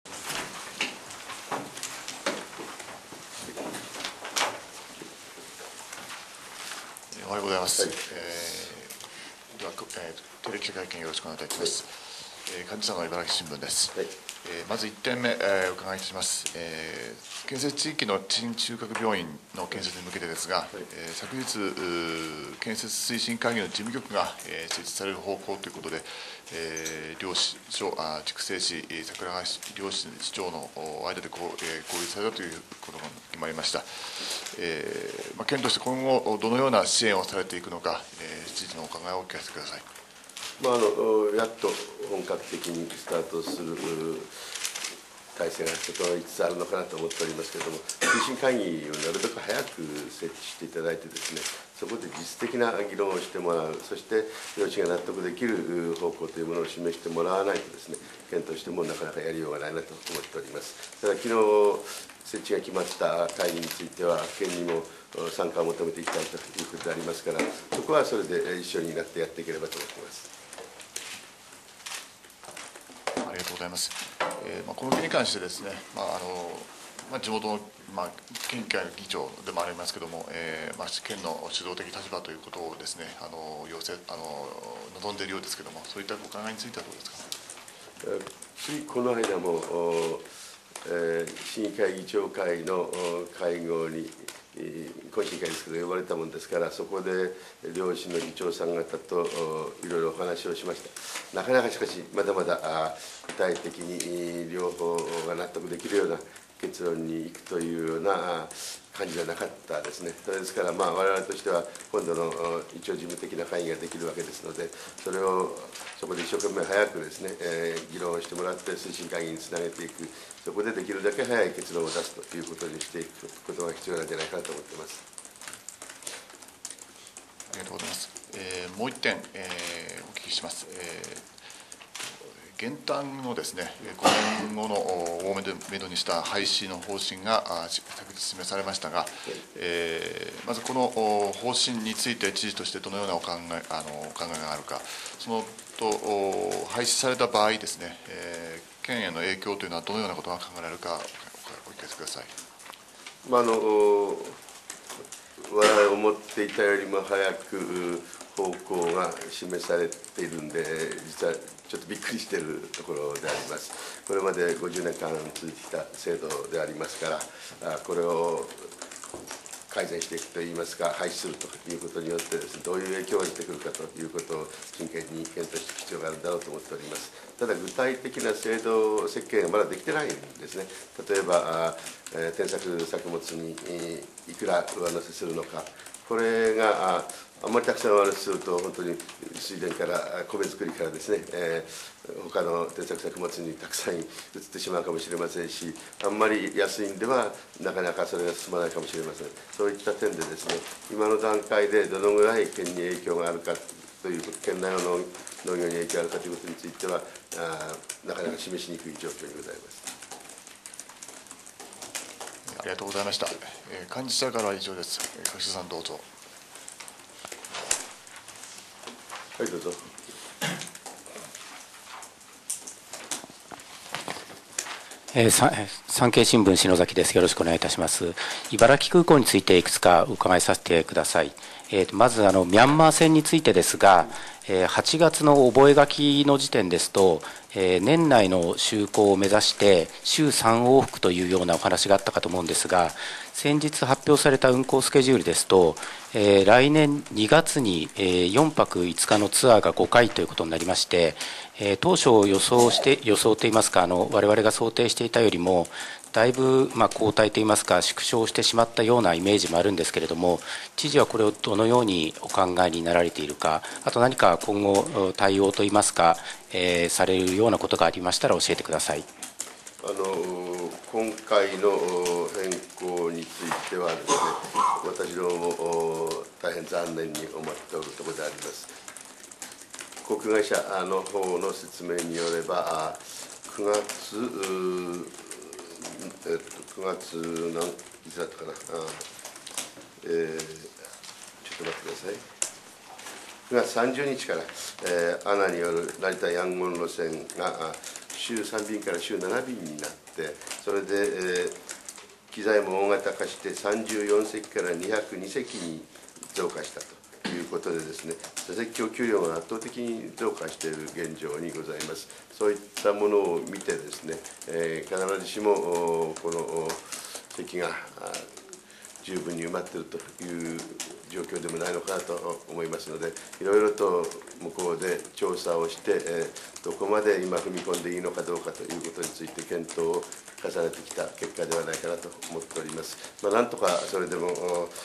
おはようございます。では、定例記者会見よろしくお願いいたします。幹事社の茨城新聞です。まず1点目、お伺いいたします。建設地域の新中核病院の建設に向けてですが、昨日、建設推進会議の事務局が設置される方向ということで、両市長、筑西市、桜川市、両市長の間で合意されたということが決まりました。県として今後、どのような支援をされていくのか、知事のお考えをお聞かせください。 やっと本格的にスタートする体制が整いつつあるのかなと思っておりますけれども、推進会議をなるべく早く設置していただいてですね、そこで実質的な議論をしてもらう、そして両市が納得できる方向というものを示してもらわないとですね、県としてもなかなかやりようがないなと思っております。ただ、昨日設置が決まった会議については、県にも参加を求めていきたいということでありますから、そこはそれで一緒になってやっていければと思っています。 ありがとうございます。この件に関してですね、地元の、県議会の議長でもありますけれども、県の主導的立場ということをですね、望んでいるようですけれども、そういったお考えについてはどうですか。 ついこの間も、市議会議長会の会合に、懇親会ですけど、呼ばれたものですから、そこで両市の議長さん方といろいろお話をしました。なかなかしかし、まだまだ具体的に両方が納得できるような結論にいくというような感じではなかったですね。ですから、我々としては、今度の一応事務的な会議ができるわけですので、それをそこで一生懸命早くですね、議論をしてもらって、推進会議につなげていく、そこでできるだけ早い結論を出すということにしていくことが必要なんじゃないかなと思っています。 ありがとうございます。もう一点、お聞きします。減反のですね、今後の大めどにした廃止の方針が昨日示されましたが、まずこの方針について知事としてどのようなお考えがあるか、そのと廃止された場合ですね、県への影響というのはどのようなことが考えられるかお聞かせください。 我々思っていたよりも早く方向が示されているんで、実はちょっとびっくりしているところであります。これまで50年間続いてきた制度でありますから、これを改善していくといいますか、廃止するということによってですね、どういう影響が出てくるかということを真剣に検討していく必要があるんだろうと思っております。ただ、具体的な制度設計がまだできてないんですね。例えば、転作作物にいくら上乗せするのか、これがあんまりたくさん上乗せすると、本当に水田から、米作りからですね、他の転作作物にたくさん移ってしまうかもしれませんし、あんまり安いんでは、なかなかそれが進まないかもしれません。そういった点でですね、今の段階でどのぐらい県に影響があるかという、県内の農業に影響があるかということについては、なかなか示しにくい状況にございます。 ありがとうございました。幹事社からは以上です。柿下さん、どうぞ。 はい、どうぞ。 産経新聞篠崎です。よろしくお願いいたします。茨城空港についていくつかお伺いさせてください。まずミャンマー戦についてですが、8月の覚書の時点ですと、年内の就航を目指して週3往復というようなお話があったかと思うんですが、先日発表された運航スケジュールですと、来年2月に4泊5日のツアーが5回ということになりまして、当初予想といいますか、我々が想定していたよりもだいぶ後退といいますか縮小してしまったようなイメージもあるんですけれども、知事はこれをどのようにお考えになられているか、あと何か今後対応といいますか、されるようなことがありましたら教えてください。 今回の変更についてはですね、私どもも大変残念に思っておるところであります。航空会社の方の説明によれば、9月いつだったかな、ちょっと待ってください。9月30日から、ANA による成田ヤンゴン路線が週週3便から週7便になって、それで、機材も大型化して34隻から202隻に増加したということでですね、座席供給量が圧倒的に増加している現状にございます。そういったものを見てですね、必ずしもこの席が十分に埋まっているという状況でもないのかなと思いますので、いろいろと向こうで調査をして、どこまで今踏み込んでいいのかどうかということについて検討を重ねてきた結果ではないかなと思っております。なんとかそれでも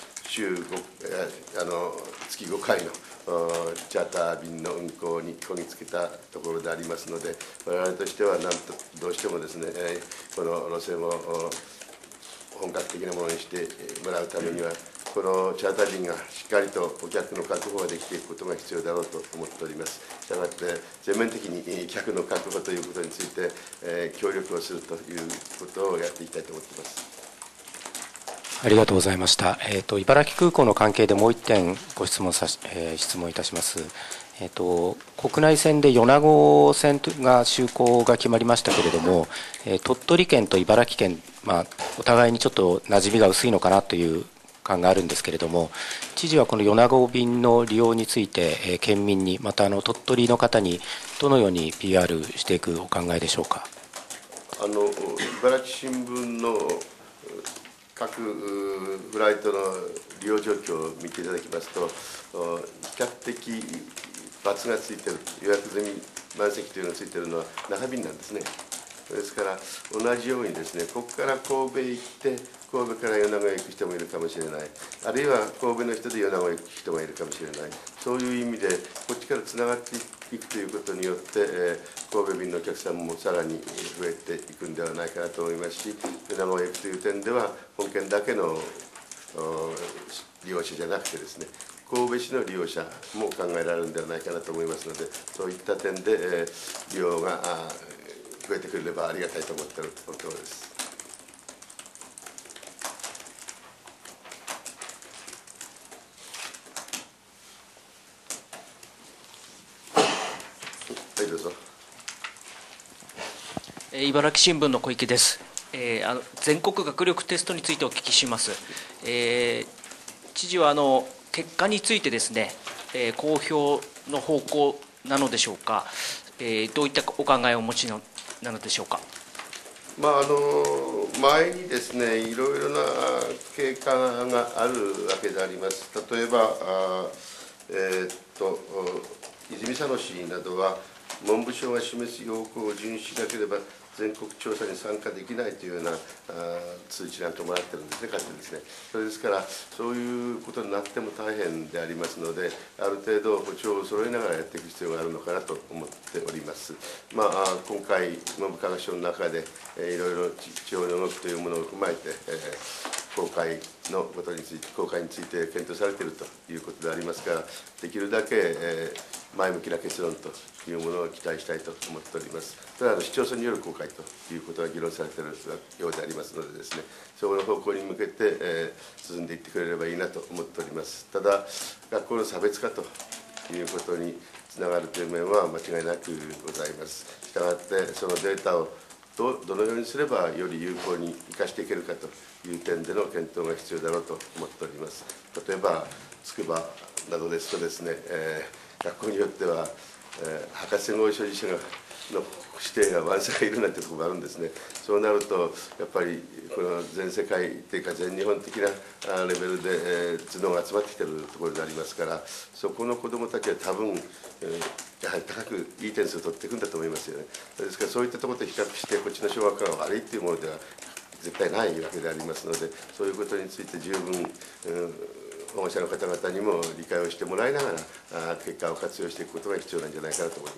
月5回のチャーター便の運航にこぎつけたところでありますので、我々としてはどうしてもですね、この路線を本格的なものにしてもらうためには、このチャーター便がしっかりとお客の確保ができていくことが必要だろうと思っております。したがって全面的に客の確保ということについて、協力をするということをやっていきたいと思っています。 ありがとうございました。茨城空港の関係でもう1点ご質問いたします。国内線で米子線が就航が決まりましたけれども、鳥取県と茨城県、お互いにちょっと馴染みが薄いのかなという感があるんですけれども、知事はこの米子便の利用について、県民に、また鳥取の方にどのように PR していくお考えでしょうか。 茨城新聞の各フライトの利用状況を見ていただきますと、比較的バツがついている、予約済み満席というのがついているのは那覇便なんですね。ですから同じようにですね、ここから神戸行って神戸から米子へ行く人もいるかもしれない、あるいは神戸の人で米子へ行く人がいるかもしれない、そういう意味でこっちからつながっていくということによって、神戸便のお客さんもさらに増えていくんではないかなと思いますし、米子へ行くという点では本県だけの利用者じゃなくてですね、神戸市の利用者も考えられるのではないかなと思いますので、そういった点で、利用が増えてくれればありがたいと思っているところです。はい、どうぞ。 茨城新聞の小池です。全国学力テストについてお聞きします。知事は結果についてですね、公表の方向なのでしょうか、どういったお考えをお持ちなのでしょうか。 前にですね、いろいろな経過があるわけであります。例えば、泉佐野市などは、文部省が示す要項を遵守しなければ、全国調査に参加できないというような通知なんかもらってるんですね、かつてですね。それですから、そういうことになっても大変でありますので、ある程度、歩調を揃えながらやっていく必要があるのかなと思っております。今回、文部科学省の中で、いろいろ地方の動きというものを踏まえて、公開のことについて、公開について検討されているということでありますから、できるだけ前向きな結論というものを期待したいと思っております。ただ、市町村による公開ということが議論されているようでありますのでですね、そこの方向に向けて、進んでいってくれればいいなと思っております。ただ、学校の差別化ということにつながるという面は間違いなくございます。したがって、そのデータをどのようにすればより有効に生かしていけるかという点での検討が必要だろうと思っております。例えば、筑波などですとですね、学校によっては、博士号所持者の指定がワンサがいるなんてところもあるんですね。そうなると、やっぱりこの全世界というか全日本的なレベルで頭脳が集まってきているところでありますから、そこの子どもたちは多分、やはり高くいい点数を取っていくんだと思いますよね。ですから、そういったところと比較して、こっちの小学校が悪いというものでは絶対ないわけでありますので、そういうことについて十分、保護者の方々にも理解をしてもらいながら、結果を活用していくことが必要なんじゃないかなと思います。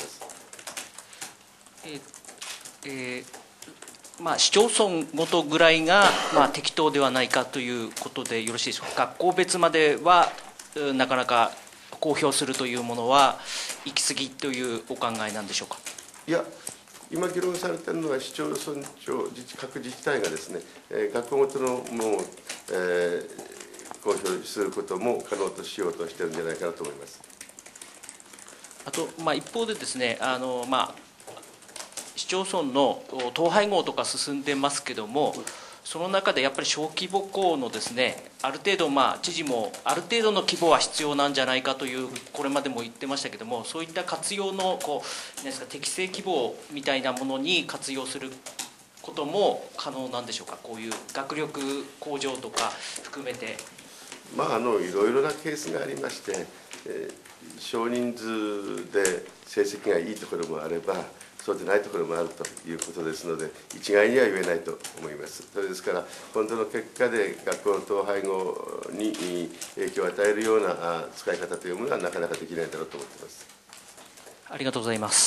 市町村ごとぐらいが、適当ではないかということでよろしいでしょうか。学校別まではなかなか公表するというものは行き過ぎというお考えなんでしょうか。 いや、今議論されているのは市町村長、各自治体がですね、学校ごとのもう、公表することも可能としようとしているんじゃないかなと思います。 あと、一方でですね、市市町村の統廃合とか進んでますけども、その中でやっぱり小規模校のですね、ある程度、知事もある程度の規模は必要なんじゃないかという、これまでも言ってましたけども、そういった活用のなんですか、適正規模みたいなものに活用することも可能なんでしょうか、こういう学力向上とか含めて。 いろいろなケースがありまして、少人数で成績がいいところもあれば、そうでないところもあるということですので、一概には言えないと思います。それですから、本当の結果で学校の統廃合に影響を与えるような使い方というものはなかなかできないだろうと思っています。 ありがとうございます。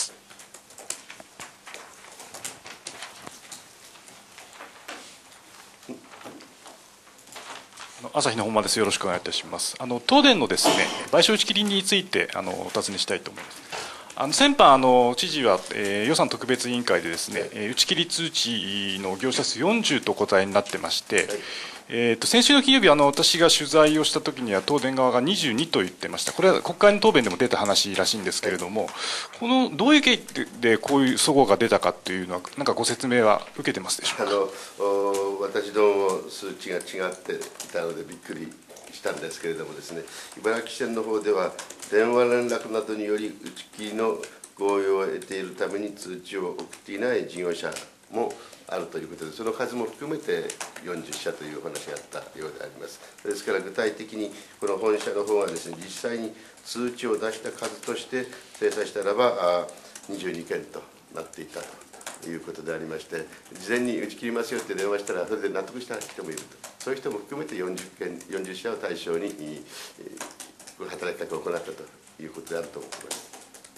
朝日の本間です。よろしくお願いいたします。東電のですね、賠償打ち切りについてお尋ねしたいと思います。先般知事は、予算特別委員会でですね、打ち切り通知の業者数40とお答えになってまして、先週の金曜日私が取材をしたときには東電側が22と言ってました。これは国会の答弁でも出た話らしいんですけれども、このどういう経緯でこういう齟齬が出たかというのは何かご説明は受けてますでしょうか。 私ども数値が違っていたのでびっくりしたんですけれどもですね、茨城県の方では電話連絡などにより打ち切りの合意を得ているために通知を送っていない事業者もあるということで、その数も含めて40社というお話があったようであります。ですから具体的にこの本社の方はですね、実際に通知を出した数として精査したらば22件となっていたということでありまして、事前に打ち切りますよって電話したらそれで納得した人もいると、そういう人も含めて40社を対象に働きかけを行ったということであると思っています。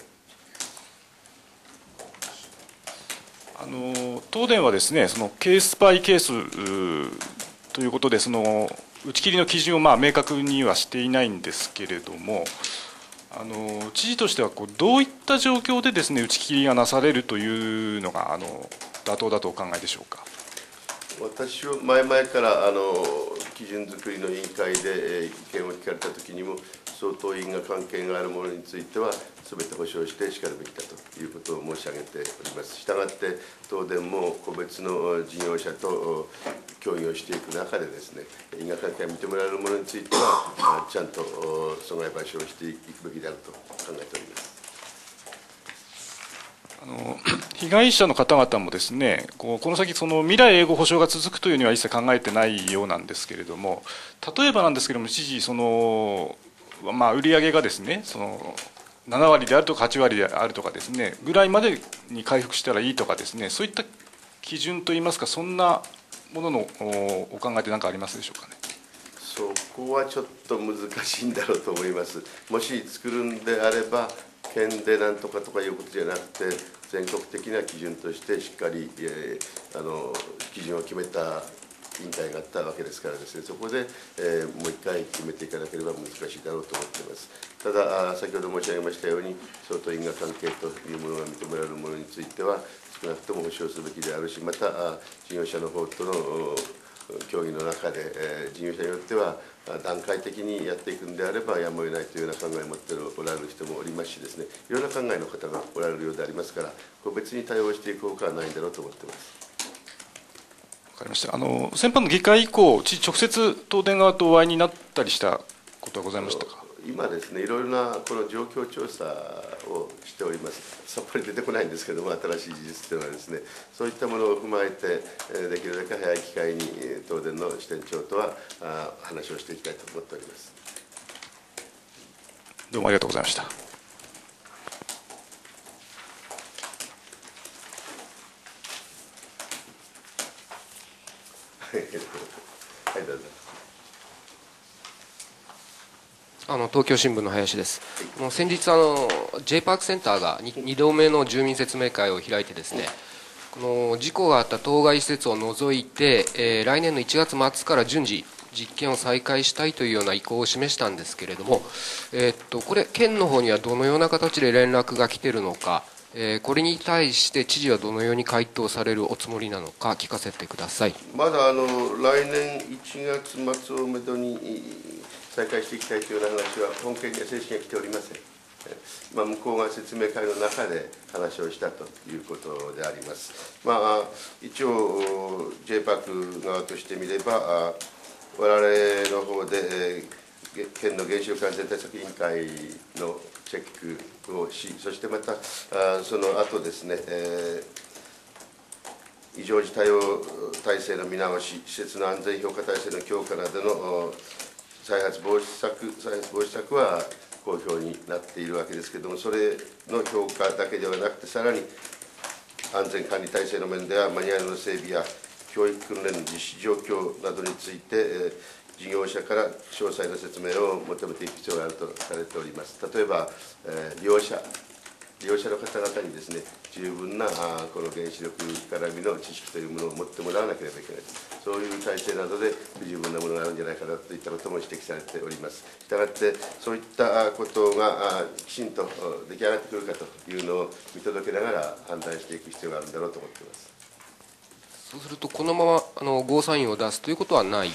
東電はですね、そのケースバイケースということで、その打ち切りの基準を明確にはしていないんですけれども、知事としてはどういった状況でですね、打ち切りがなされるというのが妥当だとお考えでしょうか。 私は前々から基準作りの委員会で意見を聞かれたときにも、相当因果関係があるものについては、すべて保証してしかるべきだということを申し上げております。したがって、東電も個別の事業者と協議をしていく中でですね、因果関係が認められるものについては、ちゃんと損害賠償をしていくべきであると考えております。 被害者の方々もですね、この先未来永劫保証が続くというには一切考えてないようなんですけれども、例えばなんですけれども、知事売上がですね、7割であるとか8割であるとかですねぐらいまでに回復したらいいとかですね、そういった基準といいますか、そんなもののお考えって何かありますでしょうかね。 そこはちょっと難しいんだろうと思います。もし作るんであれば、県でなんとかとかいうことじゃなくて、全国的な基準としてしっかり基準を決めた委員会があったわけですからですね、そこで、もう一回決めていかなければ難しいだろうと思っています。ただ、先ほど申し上げましたように、相当因果関係というものが認められるものについては、少なくとも保証すべきであるし、また事業者の方との協議の中で、事業者によっては、段階的にやっていくんであればやむを得ないというような考えを持っておられる人もおりますしですね、いろんな考えの方がおられるようでありますから、個別に対応していくほかはないんだろうと思っています。 わかりました。先般の議会以降、知事直接東電側とお会いになったりしたことはございましたか。 今ですね、いろいろなこの状況調査をしております。さっぱり出てこないんですけれども、新しい事実というのはですね、そういったものを踏まえて、できるだけ早い機会に東電の支店長とは話をしていきたいと思っております。 どうもありがとうございました。 はい、どうぞ。 東京新聞の林です。先日J パークセンターが 2度目の住民説明会を開いてですね、この事故があった当該施設を除いて、来年の1月末から順次実験を再開したいというような意向を示したんですけれども、これ県の方にはどのような形で連絡が来ているのか、これに対して知事はどのように回答されるおつもりなのか聞かせてください。 まだ来年1月末をめどに再開していきたいというような話は本県には正式には来ておりません。 向こうが説明会の中で話をしたということであります。一応 JPAC 側としてみれば、我々の方で県の原子力安全対策委員会のチェックをし、そしてまたその後ですね、異常事態応体制の見直し、施設の安全評価体制の強化などの再発防止策は公表になっているわけですけれども、それの評価だけではなくて、さらに安全管理体制の面では、マニュアルの整備や教育訓練の実施状況などについて、事業者から詳細な説明を求めていく必要があるとされております。例えば、利用者の方々にですね、十分なこの原子力絡みの知識というものを持ってもらわなければいけない、そういう体制などで不十分なものがあるんじゃないかなといったことも指摘されております。したがって、そういったことがきちんと出来上がってくるかというのを見届けながら判断していく必要があるんだろうと思っています。 そうすると、このままゴーサインを出すということはない。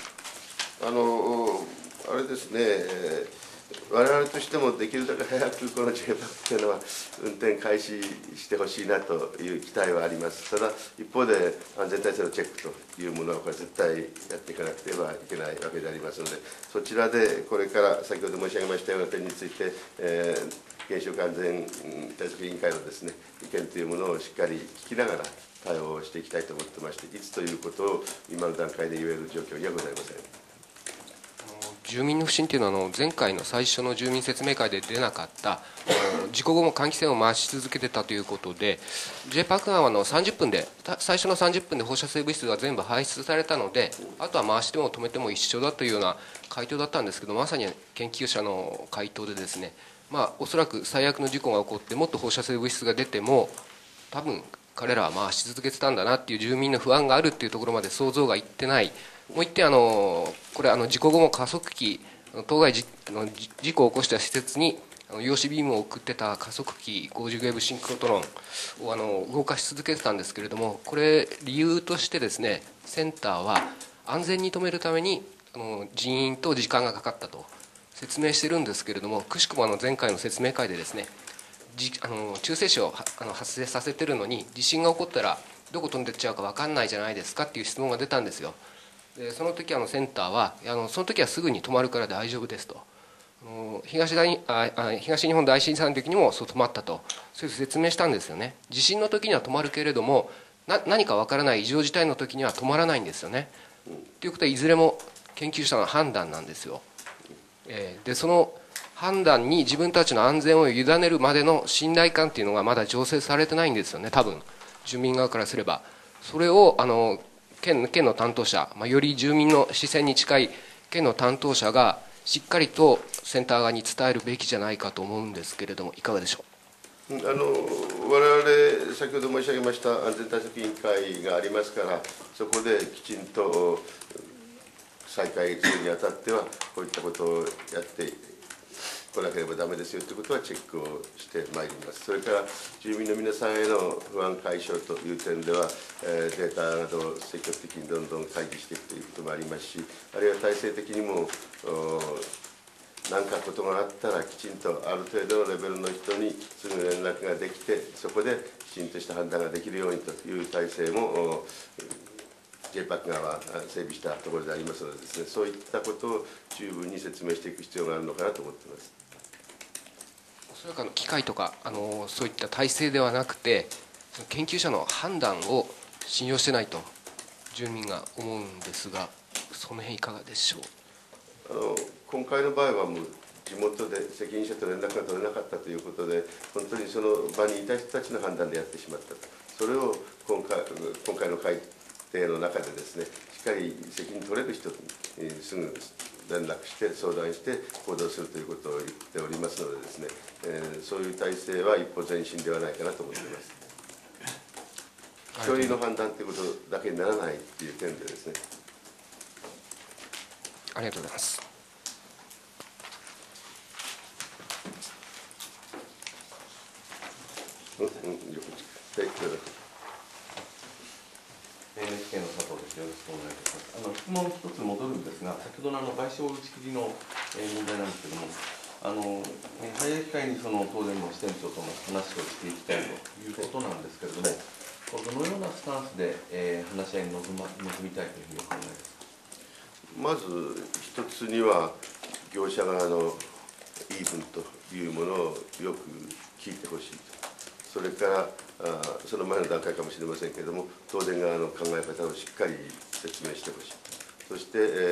あれですね、我々としてもできるだけ早くこの JPAC というのは運転開始してほしいなという期待はあります。ただ、一方で安全体制のチェックというものは、これ絶対やっていかなくてはいけないわけでありますので、そちらでこれから先ほど申し上げましたような点について、原子力安全対策委員会のですね、意見というものをしっかり聞きながら対応していきたいと思ってまして、いつということを今の段階で言える状況にはございません。 住民の不信というのは前回の最初の住民説明会で出なかった事故後も換気扇を回し続けてたということで、 JPAC 側は30分で、最初の30分で放射性物質が全部排出されたので、あとは回しても止めても一緒だというような回答だったんですけど、まさに研究者の回答でですね、おそらく最悪の事故が起こってもっと放射性物質が出ても多分彼らは回し続けてたんだなっていう住民の不安があるっていうところまで想像がいってない。もう一点、これ事故後も加速器、当該事故を起こした施設に陽子ビームを送ってた加速器50ウェブシンクロトロンを動かし続けてたんですけれども、これ理由としてですね、センターは安全に止めるために人員と時間がかかったと説明してるんですけれども、くしくも前回の説明会でですね、中性子を発生させてるのに地震が起こったらどこ飛んでっちゃうか分かんないじゃないですかっていう質問が出たんですよ。でその時センターはその時はすぐに止まるから大丈夫ですと、東日本大震災の時にもそう止まったと、そういう説明したんですよね。地震の時には止まるけれども何か分からない異常事態の時には止まらないんですよね。ということはいずれも研究者の判断なんですよ。でその判断に自分たちの安全を委ねるまでの信頼感っていうのがまだ醸成されてないんですよね、多分住民側からすれば。それを県の担当者、より住民の視線に近い県の担当者がしっかりとセンター側に伝えるべきじゃないかと思うんですけれども、いかがでしょう。 我々、先ほど申し上げました安全対策委員会がありますから、そこできちんと再開するにあたっては、こういったことをやってこなければだめですよということはチェックをしてまいります。それから住民の皆さんへの不安解消という点では、データなどを積極的にどんどん開示していくということもありますし、あるいは体制的にも何かことがあったらきちんとある程度のレベルの人にすぐ連絡ができて、そこできちんとした判断ができるようにという体制もJPAC 側は整備したところでありますのでですね、そういったことを十分に説明していく必要があるのかなと思っています。 おそらく機械とかそういった体制ではなくて、研究者の判断を信用してないと住民が思うんですが、その辺いかがでしょう。 今回の場合はもう地元で責任者と連絡が取れなかったということで、本当にその場にいた人たちの判断でやってしまったと、それを今回の改定の中でですね、しっかり責任取れる人にすぐ連絡して相談して行動するということを言っておりますのでですね、そういう体制は一歩前進ではないかなと思っています。一人の判断ということだけにならないという点でですね。 ありがとうございます。 NHK の佐藤です。よろしくお願いいたします。質問一つ戻るんですが、先ほどの賠償打ち切りの問題なんですけれども、 早い機会にその東電の支店長とも話をしていきたいということなんですけれども、どのようなスタンスで、話し合いに臨みたいというふうにお考えですか。 まず一つには、業者側の言い分というものをよく聞いてほしいと、それからその前の段階かもしれませんけれども、東電側の考え方をしっかり説明してほしい、そして、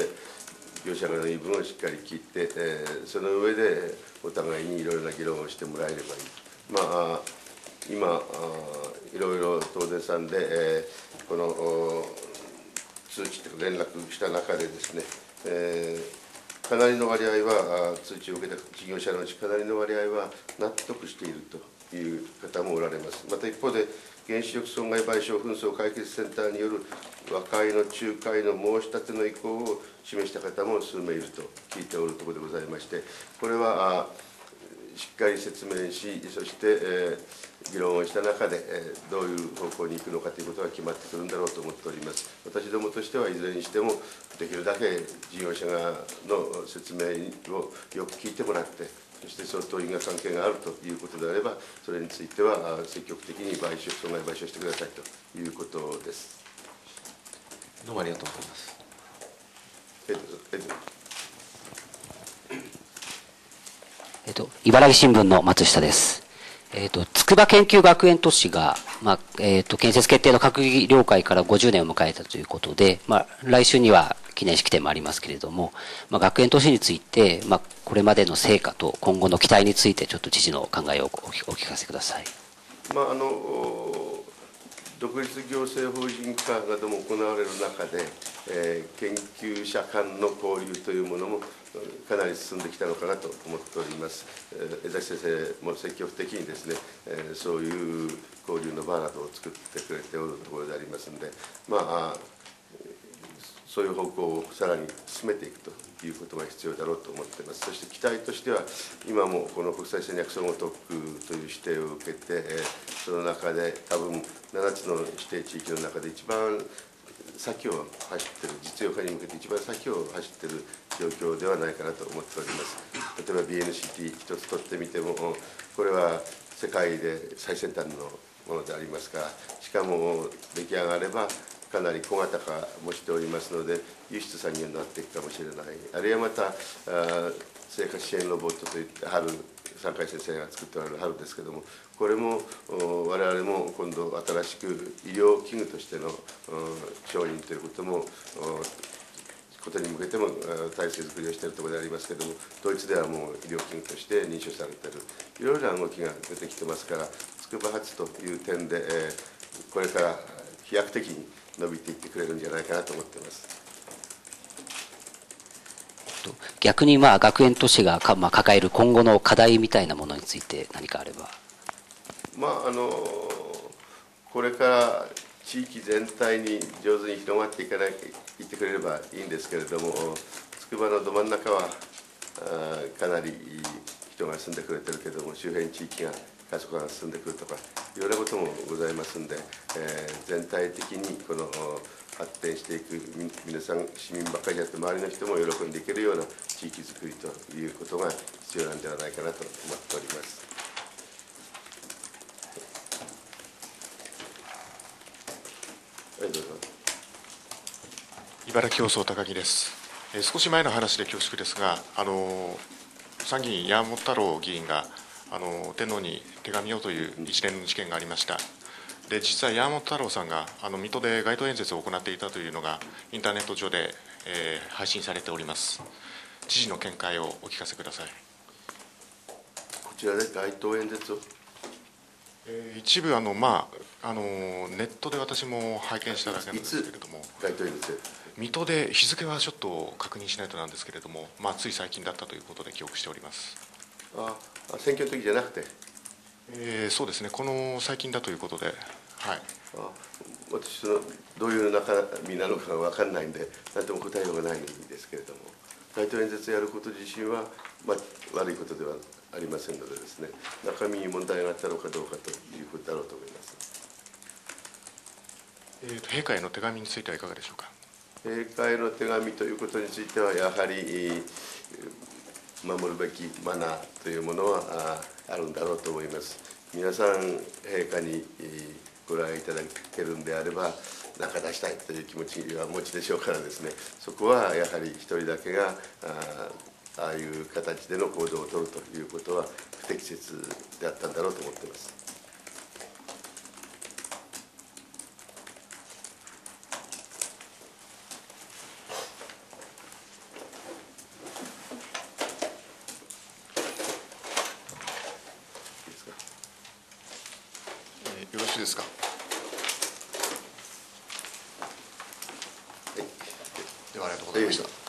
業者側の言い分をしっかり聞いて、その上でお互いにいろいろな議論をしてもらえればいい。今、いろいろ東電さんで、この通知と連絡した中でですね、かなりの割合は、通知を受けた事業者のうちかなりの割合は納得しているという方もおられます。また一方で、原子力損害賠償紛争解決センターによる和解の仲介の申し立ての意向を示した方も数名いると聞いておるところでございまして、これはしっかり説明し、そして、議論をした中で、どういう方向に行くのかということが決まってくるんだろうと思っております。私どもとしてはいずれにしても、できるだけ事業者側の説明をよく聞いてもらって、そしてそのと因果関係があるということであれば、それについては積極的に損害賠償してくださいということです。 どうもありがとうございます。 茨城新聞の松下です。筑波研究学園都市が、建設決定の閣議了解から50年を迎えたということで、来週には記念式典もありますけれども、学園都市について、これまでの成果と今後の期待について、ちょっと知事の考えをお聞かせください。 独立行政法人化なども行われる中で、研究者間の交流というものもかなり進んできたのかなと思っております。江崎先生も積極的にですね、そういう交流の場などを作ってくれておるところでありますので、そういう方向をさらに進めていくということが必要だろうと思っています。そして期待としては、今もこの国際戦略総合特区という指定を受けて、その中で多分7つの指定地域の中で一番先を走っている、実用化に向けて一番先を走っている状況ではないかなと思っております。例えば BNCT 一つ取ってみても、これは世界で最先端のものでありますが、しかも出来上がればかなり小型化もしておりますので、輸出産業になっていくかもしれない。あるいはまた生活支援ロボットといって春、三海先生が作っておられる春ですけれども、これも我々も今度新しく医療器具としての承認ということに向けても体制作りをしているところでありますけれども、ドイツではもう医療器具として認証されている、いろいろな動きが出てきてますから、筑波発という点で、これから飛躍的に伸びていってくれるんじゃないかなと思っています。 逆に学園都市が抱える今後の課題みたいなものについて何かあれば。 これから地域全体に上手に広まっていってくれればいいんですけれども、筑波のど真ん中はかなり人が住んでくれてるけども、周辺地域が過疎化が進んでくるとか、いろんなこともございますんで、全体的にこの発展していく、皆さん、市民ばっかりじゃなくて、周りの人も喜んでいけるような地域づくりということが必要なんではないかなと思っております。 茨城放送高木です。少し前の話で恐縮ですが、参議院山本太郎議員が天皇に手紙をという一連の事件がありました。で、実は山本太郎さんが水戸で街頭演説を行っていたというのがインターネット上で、配信されております。知事の見解をお聞かせください。 こちらで街頭演説を一部ネットで私も拝見しただけなんですけれども、 街頭演説水戸で日付はちょっと確認しないとなんですけれども、つい最近だったということで記憶しております。 選挙の時じゃなくて、 そうですね、この最近だということで、はい、 私どういう中身なのか分からないんで、何とも答えようがないんですけれども、街頭演説をやること自身は、悪いことではありませんのでですね、中身に問題があったのかどうかということだろうと思います。 陛下への手紙についてはいかがでしょうか。 陛下への手紙ということについては、やはり守るべきマナーというものはあるんだろうと思います。皆さん、陛下にご来いただけるんであれば、何か出したいという気持ちはお持ちでしょうからですね、そこはやはり一人だけがああいう形での行動を取るということは不適切であったんだろうと思っています。 よろしいですか。ではありがとうございました。